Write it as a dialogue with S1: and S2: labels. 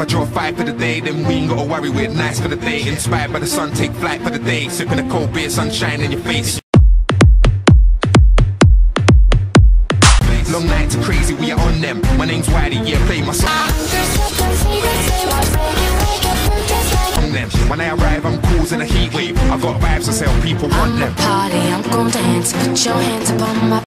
S1: I draw 5 for the day, then we ain't gotta worry, we're nice for the day. Inspired by the sun, take flight for the day. Sipping a cold beer, sunshine in your face. Long nights are crazy, we are on them. My name's Wiley, yeah, play my song. When I arrive, I'm causing a heat wave. I got vibes to sell, people want them.
S2: I'm a party, I'm gon' dance. Put your hands up on my